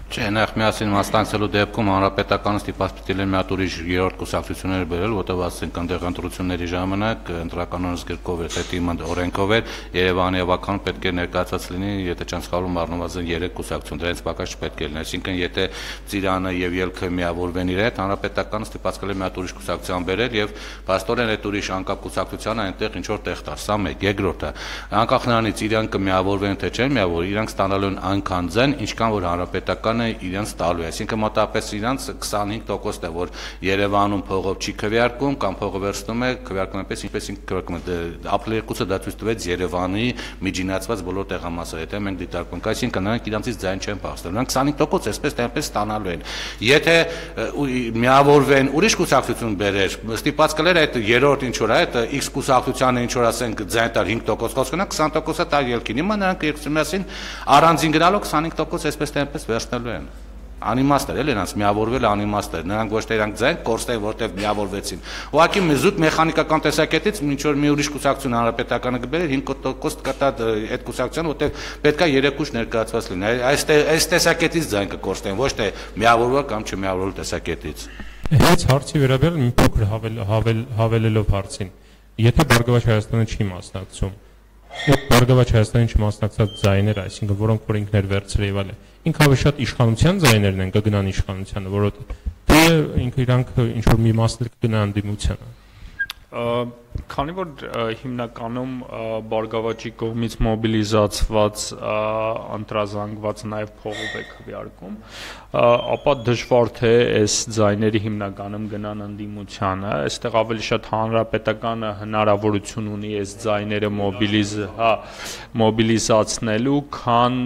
Չէ, նախ միասին մասնակցելու դեպքում հանրապետականը ստիպված պիտի լինի մի հատ ուրիշ երրորդ կուսակցություններ բերել, որտեղ ասենք այնտեղ ընտրությունների ժամանակ ընտրական օրենսգրքով էր, թե թիմը օրենքով էր, Երևանի ավականն պետք է ներկայացած լինի, եթե չեմ սխալվում, առնվազն երեք կուսակցություն, դրանից պակաս չպետք է լինի, այսինքն եթե Ծիրանը եւ Ելքը միավորվեն իր հետ, հանրապետականը ստիպված կլինի մի հատ ուրիշ կուսակցություն բերել եւ փաստորեն այդ ուրիշ անկապ կուսակցությանը այնտեղ ինչ որ տեղ տար, սա մեկ, երկրորդը, անկախ նրանից իրանք կմիավորվեն թե չեն միավոր, իրանք ստանալու են այնքան ձեն, ինչքան որ հանրապետական իրենց տալու է, այսինքն մոտավորապես իրանց քսանհինգ տոկոսն է, որ Երևանում փողով չի քվեարկում կամ փողը վերցնում է, քվեարկում այնպես, ինչպես ինքը քվեարկում է, ապրիլի երկուսը դա ցույց տվեց Երևանի միջինացված բոլոր տեղամասերը, եթե մենք դիտարկում ենք, այսինքն նրանք իրանցից ձայն չեն փախստել, նրանք քսանհինգ տոկոս այսպես թե այնպես ստանալու են, եթե միավորվեն ուրիշ կուսակցություն բերեր, ստիպած կլեր այդ երրորդ ինչ որ է, այդ X կուսակցությանը ինչ որ ասենք ձայն տար հինգ տոկոս խոսքնա քսան տոկոսը տար Ելքին, հիմա նրանք երկուսի մասին առանձին գնալով քսանհինգ տոկոս այսպես թե այնպես վերցնելու են անիմաստ էր, էլի նրանց միավորվել անիմաստ էր, նրանք ոչ թե իրանք ձայն կորստեն, որտեղ միավորվեցին։ Ուղղակի մի զուտ մեխանիկական տեսակետից ինչ որ մի ուրիշ կուսակցություն հանրապետականը կբերեր հինգ տոկոս կտա այդ կուսակցությանը, որտեղ պետքա երեք ուժ ներկայացված լինի։ Այս այս տեսակետից ձայն կկորստեն, ոչ թե միավորվել կամ չմիավորվել տեսակետից։ Հենց հարցի վերաբերյալ մի փոքր հավել հավելելով հարցին, եթե Բարգավաճ Հայաստանը չի մասնակցում, Բարգավաճ Հայաստանի չմասնակցած ձայները, այսինքն որոնք որ ինքն էր վերցրել եւ այլն, ինքը ավելի շատ իշխանության ձայներն են կգնան իշխանությանը, որովհետեւ դե ինքը իրանք ինչ որ մի մասն կգնան դիմությանը։ Քանի որ հիմնականում Բարգավաճի կողմից մոբիլիզացված ընտրազանգված նաև փողով է քվեարկում, ապա դժվար թե այս ձայների հիմնականում գնան ընդդիմությանը, այստեղ ավելի շատ հանրապետականը հնարավորություն ունի այս ձայները մոբիլիզ, հա, մոբիլիզացնելու, քան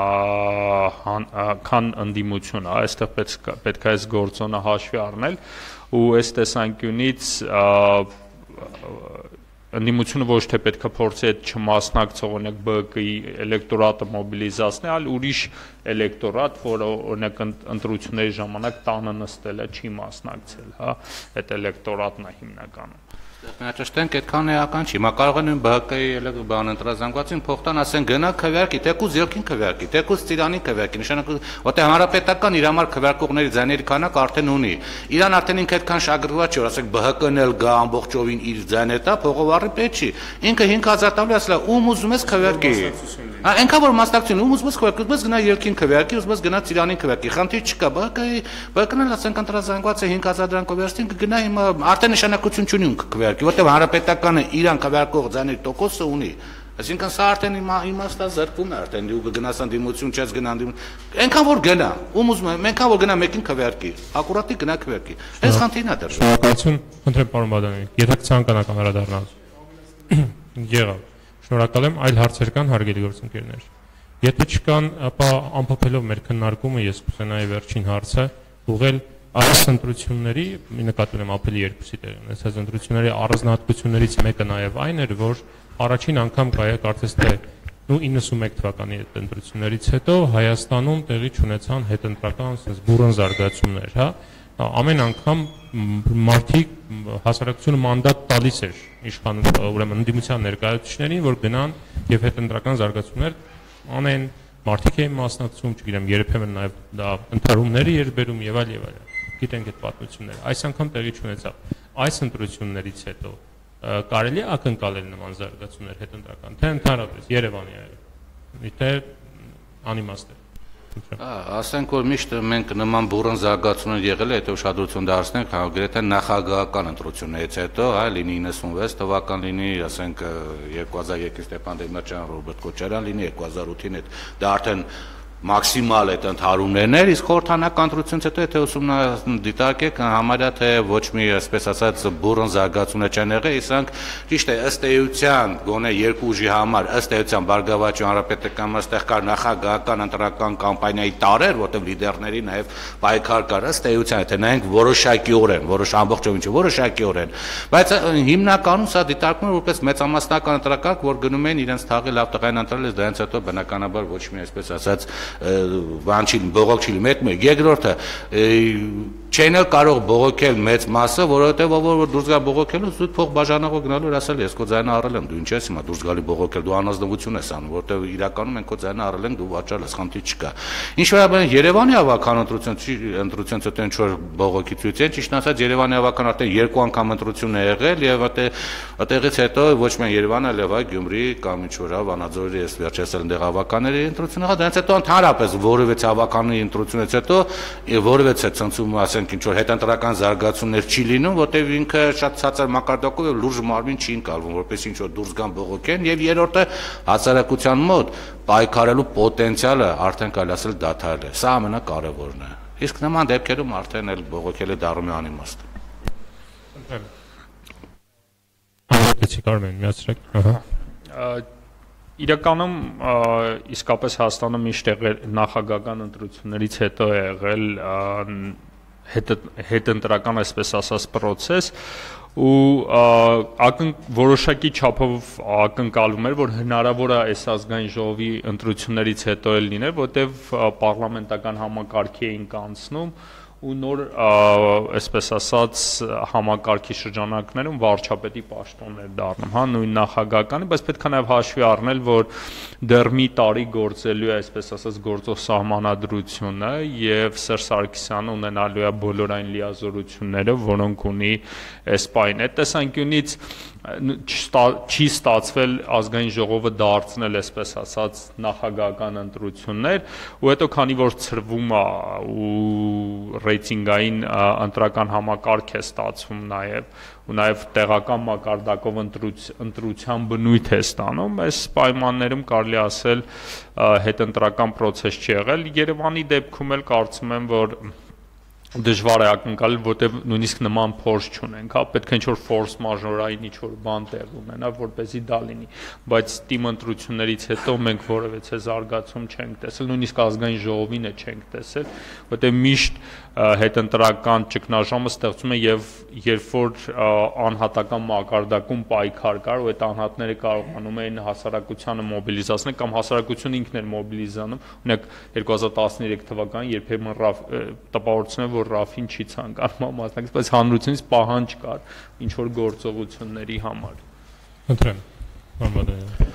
քան ընդդիմությունը, այստեղ պետք պետք է այս գործոնը հաշվի առնել ու այս տեսանկյունից ընդդիմությունը ոչ թե պետք է փորձի այդ չմասնակցող օրինակ B K I էլեկտորատը մոբիլիզացնել, այլ ուրիշ էլեկտորատ, որը օրինակ ընտրությունների ժամանակ տանը նստել է, չի մասնակցել, հա, այդ էլեկտորատն է հիմնականում։ Մենաճշտենք այդքան էական չի, մա կարող են B K I բան ընտրազանգվածին փոխտան ասեն գնա քվեարկի, թեկուզ Ելքին քվեարկի, թեկուզ Ծիրանին քվեարկի, նշանակում որտեղ հանրապետական իր համար քվեարկողների ձայների քանակը արդեն ունի։ Իրան արդեն ինքը այդքան շագրգռված չի, որ ասենք B H K-ն էլ գա ամբողջովին իր ձայները տա, փողով առի պետք չի։ Ինքը հինգ հազար տալու ասලා ում ուզում ես քվեարկի։ Հա այնքան որ մասնակցություն ում ուզում ես քվեարկի, ուզում ես գնա Ելքին քվեարկի, ուզում ես գնա Ծիրանին քվեարկի, խնդիր չկա, B K I B K-ն էլ ասենք ընտրազանգվածը հինգ հազար դրամով վերցին կգնա հիմա արդեն նշանակություն չունի ում քվեարկի, որտեղ հանրապետականը իրան քվեարկող ձայների տոկոսը ունի։ Այսինքն սա արդեն իմաստա զրկվում է արդեն դու կգնաս ընդդիմություն, չես գնա ընդդիմություն։ Այնքան որ գնա, ում ուզում եմ, այնքան որ գնա մեկին քվեարկի, ակուրատի գնա քվեարկի։ Այս խնդիրն է դեռ։ Շնորհակալություն, խնդրեմ պարոն Բադամյան, եթե ցանկանաք անդրադառնալ։ Եղավ։ Շնորհակալ եմ, այլ հարցեր կան, հարգելի գործընկերներ։ Եթե չկան, ապա ամփոփելով մեր քննարկումը ես կուզենայի վերջին հարցը ուղղել այս ընտրությունների, նկատի ունեմ ապրիլի երկուսի տեղի ունեցած ընտրությունների առանձնահատկություններից մեկը նաև այն էր, որ առաջին անգամ կայա կարծես թե նու իննսունմեկ թվականի այդ ընտրություններից հետո Հայաստանում տեղի ունեցան հետընտրական ասես բուրըն զարգացումներ, հա, ամեն անգամ մարդիկ հասարակությունը մանդատ տալիս էր իշխան ուրեմն ընդդիմության ներկայացուցիչներին, որ գնան եւ հետընտրական զարգացումներ անեն, մարդիկ էին մասնակցում, չգիտեմ, երբեմն նաև դա ընտրումների էր բերում եւ այլ եւ այլ։ Գիտենք այդ պատմությունները։ Այս անգամ տեղի չունեցավ։ Այս ընտրություններից հետո կարելի է ակնկալել նման զարգացումներ հետընտրական, թե ընդհանրապես Երևանի այլ, թե անիմաստ է։ Ասենք որ միշտ մենք նման բուրըն զարգացումներ եղել է, հետո ուշադրություն դարձնենք, գրեթե նախագահական ընտրություններից հետո, այ լինի իննսունվեց թվական լինի, ասենք երկու հազար երկու Ստեփան Դեմիրճյան, Ռոբերտ Քոչարյան լինի, երկու հազար ութին այդ դա արդեն մաքսիմալ այդ ընդհարումներն էր, իսկ խորհրդանական ընտրությունից հետո եթե ուսումնասիրեք համարյա թե ոչ մի այսպես ասած բուրըն զարգացումներ չեն եղել, իսկ ճիշտ է ըստ էության գոնե երկու ուժի համար ըստ էության Բարգավաճի հանրապետական այստեղ կար նախագահական ընտրական կամպանիայի տարեր, որտեղ լիդերների նաև պայքար կար ըստ էության, եթե նայենք որոշակիորեն, որոշ ամբողջովին չէ, որոշակիորեն, բայց հիմնականում սա դիտարկվում է որպես մեծամասնական ընտրակարգ, որ գնում են իրենց թաղի լավ տղային ընտրելից դրանից հետո բնականաբար ոչ մի այսպես ասած բան չի բողոք չի մեկ մեկ երկրորդը չեն էլ կարող բողոքել մեծ մասը, որովհետև ով որ դուրս գա բողոքելու, զուտ փող բաժանողը գնալու էր ասել, ես քո ձայնը առել եմ, դու ինչ ես հիմա դուրս գալի բողոքել, դու անազնվություն ես անում, որովհետև իրականում մենք քո ձայնը առել ենք, դու վաճառել ես, խնդիր չկա։ Ինչ վերաբերում Երևանի ավական ընտրություն, ընտրությունից հետո ինչ որ բողոքի ցույց են, ճիշտ ասած Երևանի ավական արդեն երկու անգամ ընտրություն է եղել եւ այդտեղից հետո ոչ միայն Երևանը, այլև այ Գյումրի կամ ինչ որ Վանաձորի ես վերջերս էլ այնտեղ ավականների ընտրություն եղա, դրանից հետո ընդհանրապես որևէ ավականի ընտրությունից հետո որևէ ցնցում ասենք ինչ որ հետընտրական զարգացումներ չի լինում, որտեղ ինքը շատ ցածր մակարդակով եւ լուրջ մարմին չի ընկալվում, որպես ինչ որ դուրս գան բողոքեն եւ երրորդը հասարակության մոտ պայքարելու պոտենցիալը արդեն կարելի ասել դադարել է։ Սա ամենակարևորն է։ Իսկ նման դեպքերում արդեն էլ բողոքելը դառնում է անիմաստ։ Ահա Կարմեն, միացրեք։ Ահա։ Իրականում իսկապես Հայաստանը միշտ եղել նախագահական ընտրություններից հետո է եղել հետընտրական, այսպես ասած, process ու ակն որոշակի չափով ակնկալում էր, որ հնարավոր է այս ազգային ժողովի ընտրություններից հետո էլ լիներ, որտեղ պարլամենտական համակարգի էին կանցնում ու նոր այսպես ասած համակարգի շրջանակներում վարչապետի պաշտոններ դառնում, հա, նույն նախագահականի, բայց պետք է նաև հաշվի առնել, որ դեռ մի տարի գործելու է այսպես ասած գործող սահմանադրությունը եւ Սերժ Սարգսյանը ունենալու է բոլոր այն լիազորությունները, որոնք ունի այս պայն։ Այդ տեսանկյունից չի ստացվել ազգային ժողովը դարձնել այսպես ասած նախագահական ընտրություններ ու հետո քանի որ ծրվում է ու ռեյտինգային ընտրական համակարգ է ստացվում նաև ու նաև տեղական մակարդակով ընտրության բնույթ է ստանում, այս պայմաններում կարելի ասել հետընտրական process չի եղել։ Երևանի դեպքում էլ կարծում եմ, որ դժվար է ակնկալել, որտեղ նույնիսկ նման փորձ չունենք, հա, պետք է ինչ-որ force majeure-ային ինչ-որ բան տեղ ունենա, որպեսզի դա լինի, բայց թիմ ընտրություններից հետո մենք որևէ զարգացում չենք տեսել, նույնիսկ ազգային ժողովին է չենք տեսել, որտեղ միշտ հետընտրական ճգնաժամը ստեղծում է եւ երբ որ անհատական մակարդակում պայքար կար ու այդ անհատները կարողանում էին հասարակությանը մոբիլիզացնել կամ հասարակությունը ինքն էր մոբիլիզանում, օրինակ երկու հազար տասներեք թվականին երբեմն տպավորություն է, որ Ռաֆին չի ցանկանում մասնակցել, բայց հանրությունից պահանջ կար ինչ որ գործողությունների համար։ Ընտրեմ, Մամադյան։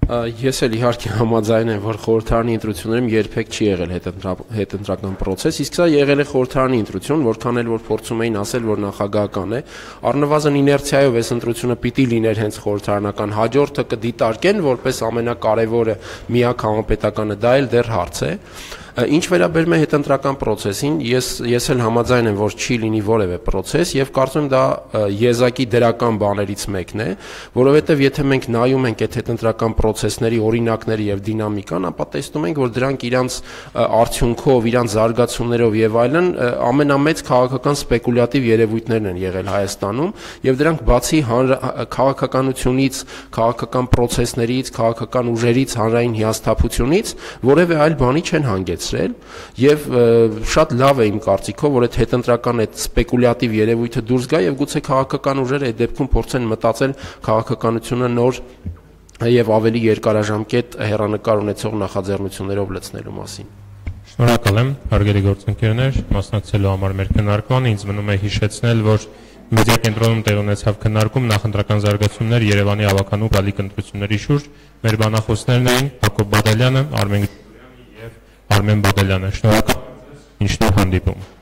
Ես էլ իհարկե համաձայն եմ, որ խորհրդարանի ընտրություններում երբեք չի եղել հետընտրական process, իսկ սա եղել է խորհրդարանի ընտրություն, որքան էլ որ փորձում էին ասել, որ նախագահական է, առնվազն իներցիայով այս ընտրությունը պիտի լիներ հենց խորհրդարանական, հաջորդը կդիտարկեն որպես ամենակարևորը միակ համապետականը, դա էլ դեռ հարց է։ Ինչ վերաբերում է հետընտրական process-ին, ես ես էլ համաձայն եմ, որ չի լինի որևէ process եւ կարծում եմ դա եզակի դրական բաներից մեկն է, որովհետեւ եթե մենք նայում ենք այդ հետընտրական process-ների օրինակները եւ դինամիկան, ապա տեսնում ենք, որ դրանք իրանց արդյունքով, իրանց զարգացումներով եւ այլն ամենամեծ քաղաքական սպեկուլյատիվ երևույթներն են եղել Հայաստանում եւ դրանք բացի քաղաքականությունից, քաղաքական process-ներից, քաղաքական ուժերից, հանրային հիասթափությունից որևէ այլ բանի չեն հանգեցրել եւ շատ լավ է իմ կարծիքով, որ այդ հետընտրական այդ սպեկուլյատիվ երևույթը դուրս գա եւ գուցե քաղաքական ուժերը այդ դեպքում փորձեն մտածել քաղաքականությունը նոր եւ ավելի երկարաժամկետ հեռանկար ունեցող նախաձեռնություններով լցնելու մասին։ Շնորհակալ եմ, հարգելի գործընկերներ, մասնակցելու համար մեր քննարկմանը։ Ինձ մնում է հիշեցնել, որ մեդիա կենտրոնում տեղ ունեցավ քննարկում նախընտրական զարգացումներ Երևանի ավականու գալիք ընտրությունների շուրջ։ Մեր բանախոսներն էին Հակոբ Բադալյանը, Արմեն Արմեն Բադալյանը։ Շնորհակալ եմ, մինչ հանդիպում։